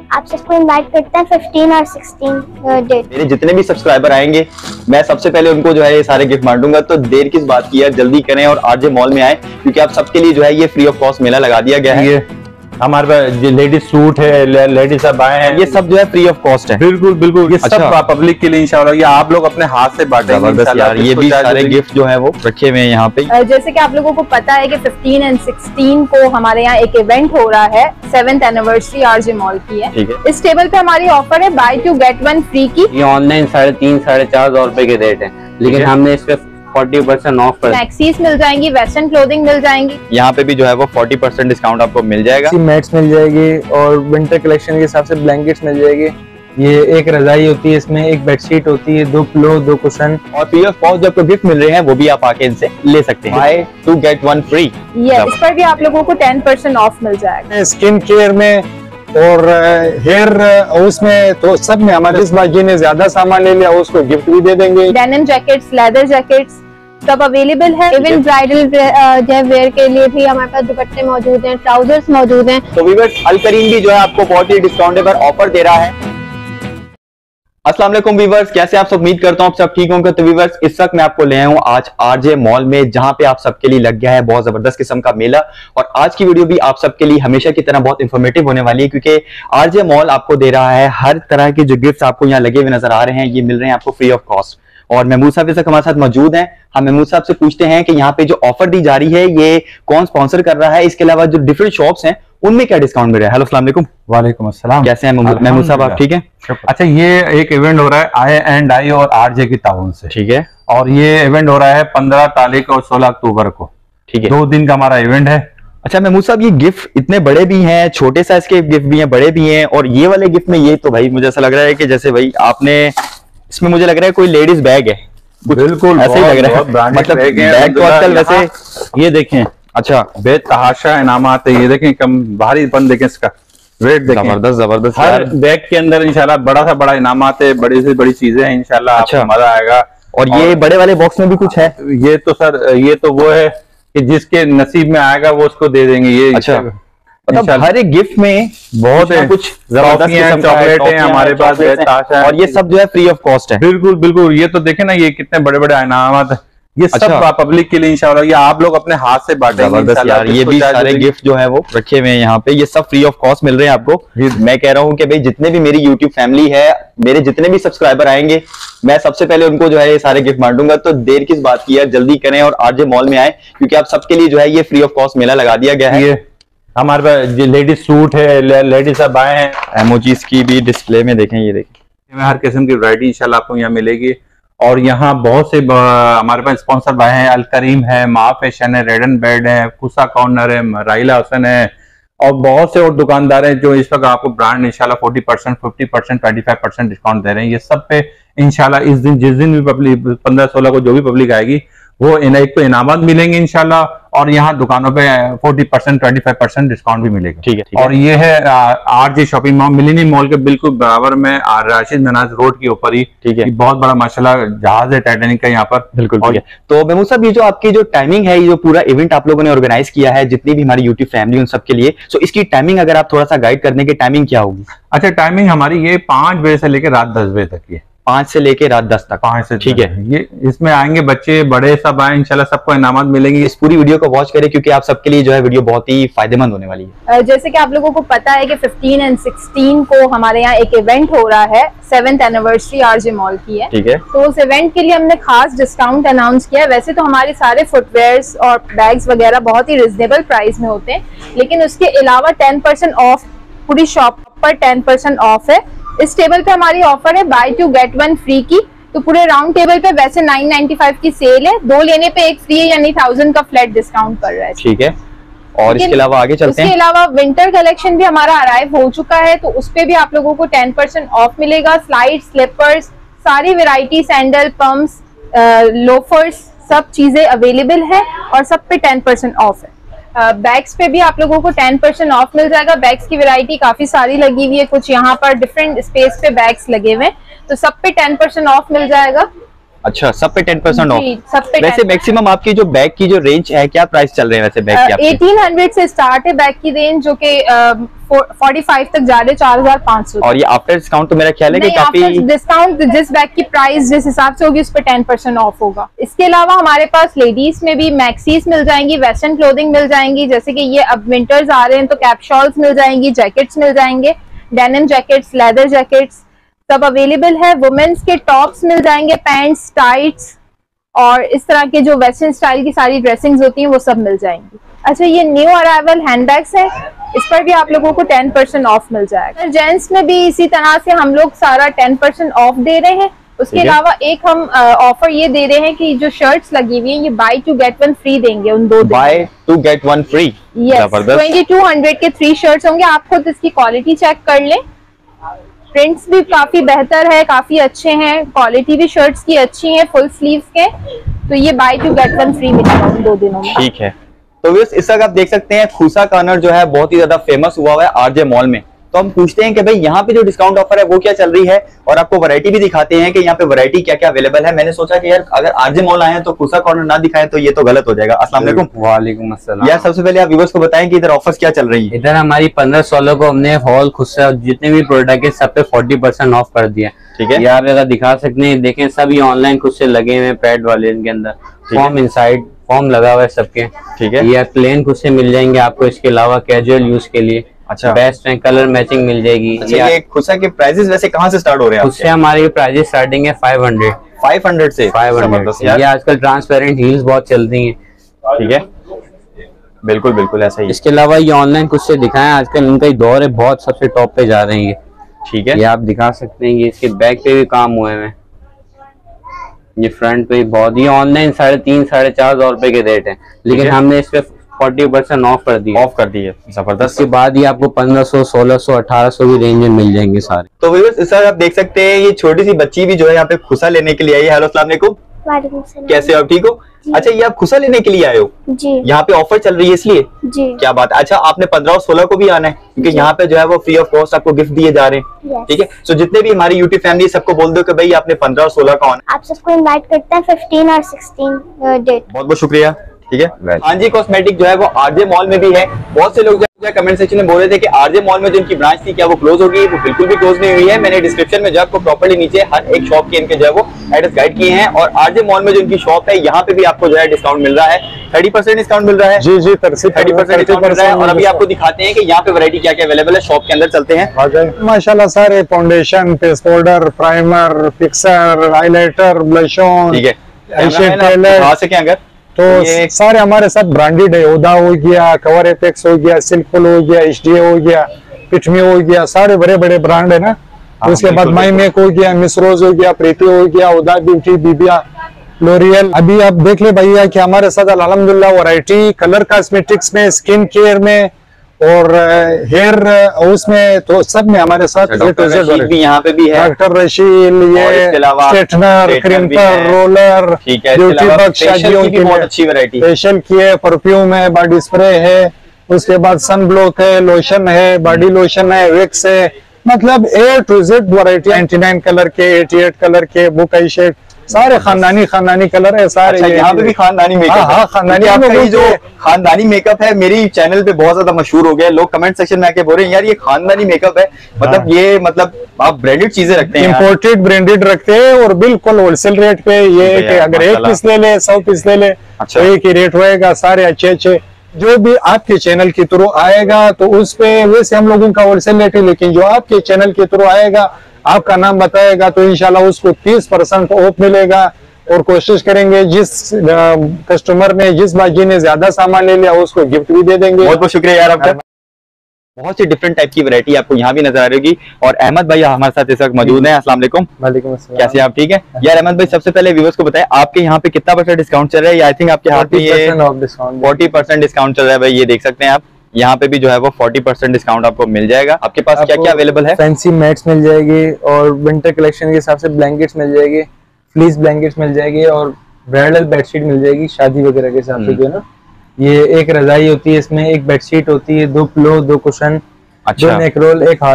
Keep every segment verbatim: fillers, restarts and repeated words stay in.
आप सबको इनवाइट करते हैं फिफ्टीन और सिक्सटीन डेट। मेरे जितने भी सब्सक्राइबर आएंगे मैं सबसे पहले उनको जो है ये सारे गिफ्ट बांटूंगा, तो देर किस बात की है, जल्दी करें और आरजे मॉल में आए, क्योंकि आप सबके लिए जो है ये फ्री ऑफ कॉस्ट मेला लगा दिया गया है। हमारे पास लेडीज सूट है, लेडीज सब आए हैं, ये सब जो है फ्री ऑफ कॉस्ट है। बिल्कुल बिल्कुल, ये अच्छा। सब पब्लिक के लिए इंशाल्लाह, ये आप लोग अपने हाथ से बांटेंगे यार। ये भी सारे गिफ्ट जो है वो रखे हुए हैं यहाँ पे। जैसे कि आप लोगों को पता है कि फिफ्टीन एंड सिक्सटीन को हमारे यहाँ एक इवेंट हो रहा है, सेवेंथ एनिवर्सरी आरजे मॉल की है। ठीक है। इस टेबल पे हमारी ऑफर है buy two get one free की। ये ऑनलाइन साढ़े तीन साढ़े चार सौ रुपए के रेट है, लेकिन हमने इस पे फोर्टी परसेंट ऑफ कर, मैक्सीज मिल जाएंगी, वेस्टर्न क्लोथिंग मिल जाएंगी। यहाँ पे भी जो है वो फोर्टी परसेंट डिस्काउंट आपको मिल जाएगा। मैट्स मिल जाएगी और विंटर कलेक्शन के हिसाब से ब्लैंकेट्स मिल जाएगी। ये एक रजाई होती है, इसमें एक बेडशीट होती है, दो पिलो, दो कुशन और फ्री ऑफ कॉस्ट जो आपको गिफ्ट मिल रहे हैं वो भी आप आके इनसे ले सकते हैं। Buy two get one free. ये इस पर भी आप लोगों को टेन परसेंट ऑफ मिल जाएगा। स्किन केयर में और हेयर उसमें तो सब में हमारे इस बार जिन्हें ज्यादा सामान ले लिया उसको गिफ्ट भी दे देंगे। डेनिम जैकेट्स, लेदर जैकेट्स सब अवेलेबल है। इवन ब्राइडल वेयर के लिए भी हमारे पास दुपट्टे मौजूद हैं, ट्राउजर्स मौजूद हैं। तो व्यूअर्स, अल करीम भी जो है आपको बहुत ही डिस्काउंटेड पर ऑफर दे रहा है। अस्सलाम वालेकुम व्यूअर्स, कैसे आप सब? उम्मीद करता हूँ आप सब ठीक होंगे। तो व्यूअर्स, इस वक्त मैं आपको ले आया हूँ आज आरजे मॉल में, जहां पे आप सबके लिए लग गया है बहुत जबरदस्त किस्म का मेला। और आज की वीडियो भी आप सबके लिए हमेशा की तरह बहुत इंफॉर्मेटिव होने वाली है, क्योंकि आरजे मॉल आपको दे रहा है हर तरह के जो गिफ्ट आपको यहाँ लगे हुए नजर आ रहे हैं, ये मिल रहे हैं आपको फ्री ऑफ कॉस्ट। और महमूद साहब इस वक्त हमारे साथ मौजूद हैं। हम महमूद साहब से पूछते हैं कि यहाँ पे जो ऑफर दी जा रही है ये कौन स्पॉन्सर कर रहा है, इसके अलावा जो डिफरेंट शॉप्स हैं उनमें क्या डिस्काउंट मिल रहा है। हेलो, अस्सलाम वालेकुम। वालेकुम अस्सलाम। कैसे हैं महमूद साहब, आप ठीक हैं? अच्छा, ये एक इवेंट हो रहा है आई एंड आई और आरजे की ताउन से, ठीक है। और ये इवेंट हो रहा है पंद्रह तारीख और सोलह अक्टूबर को, ठीक है। दो दिन का हमारा इवेंट है। अच्छा महमूद साहब, ये गिफ्ट इतने बड़े भी हैं, छोटे साइज के गिफ्ट भी हैं, बड़े भी हैं, और ये वाले गिफ्ट में ये तो भाई मुझे ऐसा लग रहा है कि जैसे भाई आपने इसमें मुझे लग रहा है कोई लेडीज बैग है। बिल्कुल ऐसे ही लग रहा है, मतलब बैग तो आजकल वैसे ये देखें। अच्छा, बेतहाशा इनामात है, ये देखें कम भारी बंद, देखें इसका वेट देखें, जबरदस्त जबरदस्त। हर बैग के अंदर इंशाल्लाह बड़ा सा बड़ा इनामात है, बड़ी से बड़ी चीजें हैं इंशाल्लाह। अच्छा, आपको मजा आएगा। और ये बड़े वाले बॉक्स में भी कुछ है? ये तो सर ये तो वो है कि जिसके नसीब में आएगा वो उसको दे देंगे। ये अच्छा, मतलब हर एक गिफ्ट में बहुत है, कुछ चॉकलेट है हमारे पास, और ये सब जो है फ्री ऑफ कॉस्ट है। बिल्कुल बिल्कुल। ये तो देखे ना, ये कितने बड़े बड़े इनामात है, ये सब अच्छा। पब्लिक के लिए इंशाल्लाह, ये आप लोग अपने हाथ से बांटेंगे यार। ये भी सारे गिफ्ट जो है वो रखे हुए हैं यहाँ पे, ये सब फ्री ऑफ कॉस्ट मिल रहे हैं आपको। मैं कह रहा हूँ कि भाई जितने भी मेरी यूट्यूब फैमिली है, मेरे जितने भी सब्सक्राइबर आएंगे मैं सबसे पहले उनको जो है ये सारे गिफ्ट बांटूंगा, तो देर किस बात की है, जल्दी करें और आरजे मॉल में आए, क्योंकि आप सबके लिए जो है ये फ्री ऑफ कॉस्ट मेला लगा दिया गया है। ये हमारे पास लेडीज सूट है, लेडीज सब आए हैं। एमोजीज की भी डिस्प्ले में देखें, ये देखें, हर किस्म की वैरायटी इंशाल्लाह आपको यहाँ मिलेगी। और यहाँ बहुत से हमारे पास स्पॉन्सर भाई हैं, अल करीम है, मा फैशन है, रेड एंड बेड है, कुसा कॉर्नर है, राइला हसन है, और बहुत से और दुकानदार हैं जो इस वक्त आपको ब्रांड इंशाल्लाह forty percent, fifty percent, twenty five percent discount दे रहे हैं। ये सब पे इंशाल्लाह इस दिन, जिस दिन भी पब्लिक पंद्रह सोलह को जो भी पब्लिक आएगी वो इन एक तो इनामत मिलेंगे इंशाल्लाह, और यहाँ दुकानों पे forty percent, twenty five percent discount भी मिलेगा। ठीक है। और ये है RJ shopping mall, millennium mall के बिल्कुल बराबर में, राशिद मनाज रोड के ऊपर ही। ठीक है। बहुत बड़ा माशाल्लाह जहाज है टाइटैनिक का यहाँ पर। बिल्कुल ठीक है। तो महमूद साहब, ये जो आपकी जो टाइमिंग है, ये जो पूरा इवेंट आप लोगों ने ऑर्गेनाइज किया है, जितनी भी हमारी यूट्यूब फैमिली उन सबके लिए, सो इसकी टाइमिंग अगर आप थोड़ा सा गाइड कर दें कि टाइमिंग क्या होगी? अच्छा, टाइमिंग हमारी ये पांच बजे से लेकर रात दस बजे तक की, पांच से लेके रात दस तक। पांच से, ठीक है। ये इसमें आएंगे बच्चे बड़े सब आए, इंशाल्लाह सबको इनामत मिलेंगे। इस पूरी वीडियो को वॉच करें, क्योंकि आप सबके लिए जो है वीडियो बहुत ही फायदेमंद होने वाली है। जैसे कि आप लोगों को पता है कि फिफ्टीन एंड सिक्सटीन को हमारे यहाँ एक इवेंट हो रहा है, सेवेंथ एनिवर्सरी आरजे मॉल की है। ठीक है। तो उस इवेंट के लिए हमने खास डिस्काउंट अनाउंस किया है। वैसे तो हमारे सारे फुटवेयर्स और बैग्स वगैरह बहुत ही रिजनेबल प्राइस में होते हैं, लेकिन उसके अलावा टेन परसेंट ऑफ, पूरी शॉप पर टेन परसेंट ऑफ है। इस टेबल पे हमारी ऑफर है buy two get one free की। तो पूरे राउंड टेबल पे वैसे नाइन नाइन्टी फाइव की सेल है, दो लेने पे एक फ्री है, यानी थाउजेंड का फ्लैट डिस्काउंट कर रहा है। ठीक है। और इसके अलावा आगे चलते हैं। इसके अलावा विंटर कलेक्शन भी हमारा अराइव हो चुका है, तो उस पे भी आप लोगों को टेन परसेंट ऑफ मिलेगा। स्लाइड, स्लीपर्स, सारी वेराइटी, सैंडल, पम्प्स, लोफर्स, सब चीजें अवेलेबल है और सब पे टेन परसेंट ऑफ है। बैग्स पे भी आप लोगों को टेन परसेंट ऑफ मिल जाएगा। बैग्स की वैरायटी काफी सारी लगी हुई है, कुछ यहाँ पर डिफरेंट स्पेस पे बैग्स लगे हुए हैं, तो सब पे टेन परसेंट ऑफ मिल जाएगा। अच्छा, सब पे टेन परसेंट ऑफ। सब पे वैसे मैक्सिमम आपकी जो बैग की जो रेंज है, क्या प्राइस चल रहे हैं वैसे बैग की आपके? एटीन हंड्रेड से स्टार्ट है बैग की रेंज, जो कि फोर्टी फाइव तक जा रहे, चार हजार पाँच सौ। और ये आफ्टर डिस्काउंट तो मेरा ख्याल है कि काफी डिस्काउंट, जिस बैग की प्राइस जिस हिसाब से होगी उस पर टेन परसेंट ऑफ होगा। इसके अलावा हमारे पास लेडीज में भी मैक्सीज मिल जाएंगी, वेस्टर्न क्लोथिंग मिल जाएंगी, जैसे कि ये अब विंटर्स आ रहे हैं तो कैप शॉल्स मिल जाएंगी, जैकेट्स मिल जाएंगे, डेनिम जैकेट्स, लेदर जैकेट्स सब अवेलेबल है। वुमेन्स के टॉप्स मिल जाएंगे, पैंट्स, टाइट्स और इस तरह के जो वेस्टर्न स्टाइल की सारी ड्रेसिंग्स होती हैं वो सब मिल जाएंगी। अच्छा, ये न्यू अराइवल हैंडबैग्स है, इस पर भी आप लोगों को टेन परसेंट ऑफ मिल जाएगा। जेंट्स में भी इसी तरह से हम लोग सारा टेन परसेंट ऑफ दे रहे हैं। उसके अलावा एक हम ऑफर ये दे रहे हैं कि जो शर्ट्स लगी हुई हैं ये buy two get one free देंगे उन दो। Buy two get one free, twenty two hundred के थ्री शर्ट्स होंगे। आप खुद इसकी क्वालिटी चेक कर लें, प्रिंट्स भी काफी बेहतर है, काफी अच्छे हैं, क्वालिटी भी शर्ट्स की अच्छी है फुल स्लीव्स के। तो ये buy two get one free मिलेगा उन दो दिनों में। ठीक है। तो इस वक्त आप देख सकते हैं खूसा कॉर्नर जो है बहुत ही ज्यादा फेमस हुआ हुआ है आरजे मॉल में। तो हम पूछते हैं कि भाई यहाँ पे जो डिस्काउंट ऑफर है वो क्या चल रही है, और आपको वैरायटी भी दिखाते हैं कि यहाँ पे वैरायटी क्या क्या अवेलेबल है। मैंने सोचा कि यार अगर आरजे मॉल आए हैं तो खूसा कॉर्नर ना दिखाएं तो ये तो गलत हो जाएगा। अस्सलाम वालेकुम। वालेकुम अस्सलाम। यार सबसे पहले आप व्यूअर्स को बताएं कि इधर ऑफर्स क्या चल रही है। इधर हमारी पंद्रह सोलह को हमने हॉल खुस्सा जितने भी प्रोडक्ट है सब पे फोर्टी परसेंट ऑफ कर दिया। ठीक है, ये आप अगर दिखा सकते हैं, देखें सब ये ऑनलाइन खुद से लगे हुए हैं, पैड वाले इनके अंदर फॉर्म इनसाइड फॉर्म लगा हुआ है सबके। ठीक है, ये प्लेन खुद से मिल जाएंगे आपको, इसके अलावा कैजुअल यूज के लिए अच्छा बेस्ट है, कलर मैचिंग मिल जाएगी। अच्छा, ये खुसा के प्राइसेस वैसे कहाँ से स्टार्ट हो रहे हैं? उससे हमारे प्राइजेस स्टार्टिंग है फाइव हंड्रेड फाइव हंड्रेड से फाइव हंड्रेड। ये आजकल ट्रांसपेरेंट हील्स बहुत चलती हैं। ठीक है, बिल्कुल बिल्कुल ऐसा ही। इसके अलावा ये ऑनलाइन कुछ से दिखाएं, आजकल इनका ही दौर है, बहुत सबसे टॉप पे जा रहे हैं। ठीक है, ये आप दिखा सकते हैं, ये इसके बैक पे भी काम हुए हैं, ये फ्रंट पे बहुत। ये ऑनलाइन साढ़े तीन साढ़े चार हजार रुपए के रेट है, लेकिन हमने इस पे फोर्टी परसेंट ऑफ कर दिया ऑफ कर दिए जबरदस्त। उसके बाद ये आपको पंद्रह सौ सोलह सौ अठारह सौ की रेंज में मिल जाएंगे सारे। तो व्यूअर्स इस तरह आप देख सकते हैं ये छोटी सी बच्ची भी जो है यहाँ पे खुसा लेने के लिए आई है। हेलो अस्सलाम वालेकुम, वालेकुम सलाम। कैसे हो आप, ठीक हो? अच्छा, ये आप खुसा लेने के लिए आए हो? जी। यहाँ पे ऑफर चल रही है इसलिए? जी। क्या बात है। अच्छा, आपने पंद्रह और सोलह को भी आना है क्योंकि यहाँ पे जो है वो फ्री ऑफ कॉस्ट आपको गिफ्ट दिए जा रहे हैं। ठीक है, सो जितने भी हमारी यूट्यूब फैमिली सबको बोल दो कि भाई आपने पंद्रह और सोलह का आना। आप सबको इनवाइट करते हैं फिफ्टीन और सिक्सटीन डेट। बहुत बहुत शुक्रिया। ठीक है, हाँ जी, कॉस्मेटिक जो है वो आरजे मॉल में भी है। बहुत से लोग जो है कमेंट सेक्शन में बोल रहे थे कि आरजे मॉल में जो इनकी ब्रांच थी क्या वो क्लोज हो गई? वो बिल्कुल भी क्लोज नहीं हुई है। मैंने डिस्क्रिप्शन में जो आपको प्रॉपर्ली नीचे हर एक शॉप के इनके जो है वो एड्रेस गाइड किए हैं, और आरजे मॉल में जो इनकी शॉप है यहाँ पे भी आपको जो है डिस्काउंट मिल रहा है, थर्टी परसेंट डिस्काउंट मिल रहा है। जी जी, थर्टी परसेंट डिस्काउंट मिल रहा है। और अभी आपको दिखाते हैं कि यहाँ पे वैरायटी क्या क्या अवेलेबल है, शॉप के अंदर चलते हैं। माशाल्लाह सारे foundation, face powder, primer, fixer, highlighter, blush on, ठीक है, टेलर आ सके अगर तो ये सारे हमारे साथ ब्रांडेड है। ओदा हो गया, कवर एपेक्स हो गया, सिल्कफुल हो गया, एचडीए हो गया, पिटमी हो गया, सारे बड़े बड़े ब्रांड है ना। हाँ, उसके बाद माई मेक हो गया, मिस रोज हो गया, प्रीति हो गया, ओदा ब्यूटी, बिबिया, लोरियल। अभी आप देख ले भैया कि हमारे साथ अल्हम्दुलिल्लाह वैरायटी कलर कॉस्मेटिक्स में, स्किन केयर में और हेयर उसमें तो सब में हमारे साथ भी यहाँ पे भी है। डॉक्टर रशील, ये straightener, crimper, roller, beauty box, शादियों की बहुत अच्छी वैरायटी, फेशियल की है, परफ्यूम है, बॉडी स्प्रे है, उसके बाद सन ब्लॉक है, लोशन है, बॉडी लोशन है, विक्स है, मतलब A to Z variety. Ninety nine colour के, एटी एट कलर के, बुक आई शेड, सारे खानदानी खानदानी कलर है सारे। अच्छा, यहाँ पे भी खानदानी मेकअप है। हाँ, खानदानी आपका ये जो खानदानी मेकअप है मेरी चैनल पे बहुत ज्यादा मशहूर हो गया। लोग कमेंट सेक्शन में आके बोल रहे हैं यार ये खानदानी मेकअप है, मतलब हाँ। ये मतलब आप ब्रांडेड चीजें रखते हैं, इम्पोर्टेड ब्रांडेड रखते हैं और बिल्कुल होलसेल रेट पे। ये कि अगर एक पीस ले ले, सौ पीस ले ले तो एक ही रेट होएगा। सारे अच्छे अच्छे जो भी आपके चैनल के थ्रू आएगा तो उस पे वैसे हम लोगों का होलसेल रेट है, लेकिन जो आपके चैनल के थ्रू आएगा आपका नाम बताएगा तो इंशाल्लाह उसको तीस परसेंट ऑफ मिलेगा। और कोशिश करेंगे जिस कस्टमर ने, जिस बाजी ने ज्यादा सामान ले लिया उसको गिफ्ट भी दे देंगे। बहुत बहुत शुक्रिया यार आपका। बहुत सी डिफरेंट टाइप की वैरायटी आपको यहाँ भी नजर आ रही होगी। और अहमद भाई हमारे साथ इस वक्त मौजूद हैं। अस्सलाम वालेकुम। वालेकुम अस्सलाम। कैसे आप, ठीक है? यार अहमद भाई सबसे पहले व्यूअर्स को बताएं आपके यहाँ पे कितना परसेंट डिस्काउंट चल रहा है? आई थिंक आपके हाथ में ये फोर्टी परसेंट डिस्काउंट चल रहा है भाई, ये देख सकते हैं आप। यहाँ पे भी जो है वो फोर्टी परसेंट डिस्काउंट आपको मिल जाएगा। आपके पास क्या क्या अवेलेबल है? फैंसी मैट्स मिल जाएगी और विंटर कलेक्शन के हिसाब से ब्लैंकेट्स मिल जाएगी, फ्लीस ब्लैंकेट्स मिल जाएगी और ब्राइडल बेडशीट मिल जाएगी शादी वगैरह के हिसाब से जो है ना। ये एक रजाई होती है, इसमें एक बेडशीट होती है, दो पिलो, दो कुशन, अच्छा, दो नेक रोल, एक हार्ट।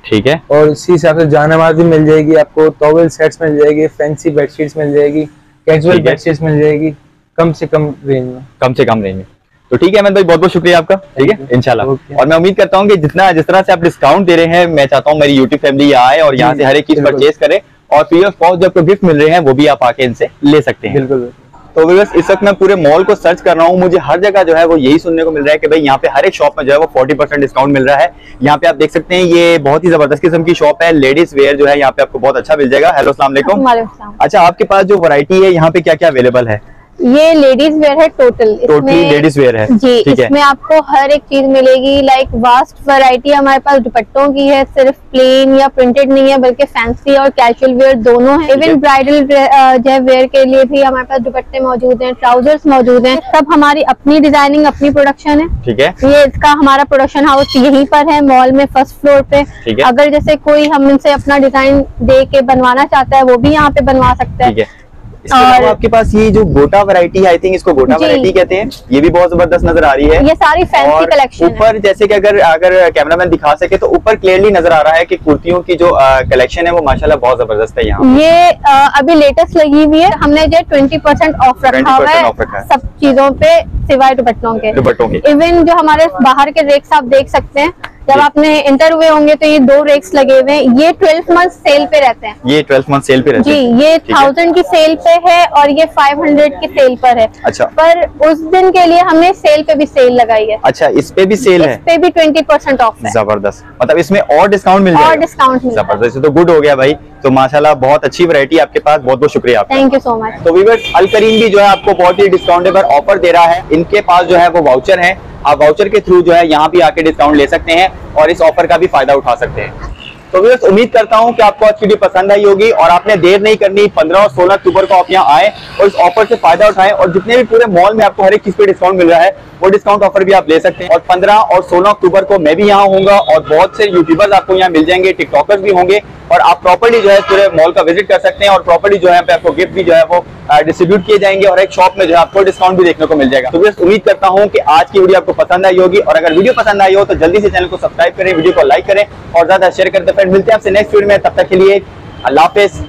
ठीक है। और इसी हिसाब से जानमाज भी मिल जाएगी आपको, टॉवेल सेट्स मिल जाएगी, फैंसी बेडशीट्स मिल जाएगी, कैजुअल बेडशीट्स मिल जाएगी, कम से कम रेंज में। कम से कम रेंज में। तो ठीक है अहमद भाई, बहुत बहुत शुक्रिया आपका। ठीक है इंशाल्लाह। और मैं उम्मीद करता हूँ कि जितना जिस तरह से आप डिस्काउंट दे रहे हैं, मैं चाहता हूँ मेरी यूट्यूब फैमिली यहाँ आए और यहाँ से हर एक चीज परचेज करे और फ्री ऑफ कॉस्ट जो आपको गिफ्ट मिल रहे हैं वो भी आप आके इनसे ले सकते हैं। बिल्कुल। तो व्यूअर्स इस वक्त मैं पूरे मॉल को सर्च कर रहा हूँ, मुझे हर जगह जो है वो यही सुनने को मिल रहा है कि भाई यहाँ पे हर एक शॉप में जो है वो चालीस परसेंट डिस्काउंट मिल रहा है। यहाँ पे आप देख सकते हैं ये बहुत ही जबरदस्त किस्म की शॉप है, लेडीज वेयर जो है यहाँ पे आपको बहुत अच्छा मिल जाएगा। हेलो अस्सलाम वालेकुम। अच्छा आपके पास जो वैरायटी है यहाँ पे क्या क्या अवेलेबल है? ये लेडीज वेयर है टोटल। टोटली लेडीज वेयर है जी। इसमें आपको हर एक चीज मिलेगी, लाइक वास्ट वैरायटी हमारे पास दुपट्टों की है, सिर्फ प्लेन या प्रिंटेड नहीं है बल्कि फैंसी और कैजुअल वेयर दोनों है। इवन ब्राइडल जो वेयर के लिए भी हमारे पास दुपट्टे मौजूद हैं, ट्राउजर्स मौजूद हैं, सब हमारी अपनी डिजाइनिंग अपनी प्रोडक्शन है। ठीक है। ये इसका हमारा प्रोडक्शन हाउस यहीं पर है मॉल में फर्स्ट फ्लोर पे। अगर जैसे कोई हम इनसे अपना डिजाइन दे के बनवाना चाहता है वो भी यहाँ पे बनवा सकता है। इसके अलावा आपके पास ये जो गोटा वैरायटी है, आई थिंक इसको गोटा वैरायटी कहते हैं, ये भी बहुत जबरदस्त नजर आ रही है। ये सारी फैंसी कलेक्शन ऊपर जैसे कि अगर अगर कैमरामैन दिखा सके तो ऊपर क्लियरली नजर आ रहा है कि कुर्तियों की जो कलेक्शन है वो माशाल्लाह बहुत जबरदस्त है। यहाँ ये आ, अभी लेटेस्ट लगी हुई है, हमने जो ट्वेंटी परसेंट ऑफ रखा हुआ है सब चीजों पे सिवाय दुपट्टों के। दुपट्टों के इवन जो हमारे बाहर के रेक्स आप देख सकते हैं, जब आपने इंटर हुए होंगे तो ये दो रेक्स लगे हुए हैं, ये ट्वेल्व मंथ सेल पे रहते हैं। ये ट्वेल्व मंथ सेल पे रहते हैं जी। ये थाउजेंड की सेल पे है और ये फाइव हंड्रेड की सेल पर है। अच्छा। पर उस दिन के लिए हमने सेल पे भी सेल लगाई है। अच्छा इस पे भी सेल है? इस पे भी ट्वेंटी परसेंट ऑफ है। जबरदस्त, मतलब इसमें और डिस्काउंट मिल जाएगा? और डिस्काउंट मिल जाएगा। जबरदस्त, तो गुड हो गया भाई। तो माशाल्लाह बहुत अच्छी वैरायटी आपके पास, बहुत बहुत शुक्रिया आपका। Thank you so much. तो व्यूअर्स अल करीम भी जो है आपको बहुत ही डिस्काउंटेबल ऑफर दे रहा है। इनके पास जो है वो वाउचर है, आप वाउचर के थ्रू जो है यहाँ भी आके डिस्काउंट ले सकते हैं और इस ऑफर का भी फायदा उठा सकते हैं। तो व्यूअर्स उम्मीद करता हूँ कि आपको आज की वीडियो पसंद आई होगी और आपने देर नहीं करनी, पंद्रह और सोलह अक्टूबर को आप यहाँ आए और इस ऑफर से फायदा उठाएं और जितने भी पूरे मॉल में आपको हर एक चीज पे डिस्काउंट मिल रहा है वो डिस्काउंट ऑफर भी आप ले सकते हैं। और पंद्रह और सोलह अक्टूबर को मैं भी यहाँ होऊंगा और बहुत से यूट्यूबर्स आपको यहाँ मिल जाएंगे, टिकटॉकर्स भी होंगे और आप प्रॉपर्ली जो है पूरे मॉल का विजिट कर सकते हैं और प्रॉपर्ली जो है पे आपको गिफ्ट भी जो है वो डिस्ट्रीब्यूट किए जाएंगे और एक शॉप में जो है आपको डिस्काउंट भी देखने को मिल जाएगा। तो बस उम्मीद करता हूँ कि आज की वीडियो आपको पसंद आई होगी और अगर वीडियो पसंद आई हो तो जल्दी से चैनल को सब्सक्राइब करें, वीडियो को लाइक करें और ज्यादा शेयर करते फ्रेंड। मिलते हैं आपसे नेक्स्ट वीडियो में, तब तक के लिए अल्लाह हाफिज।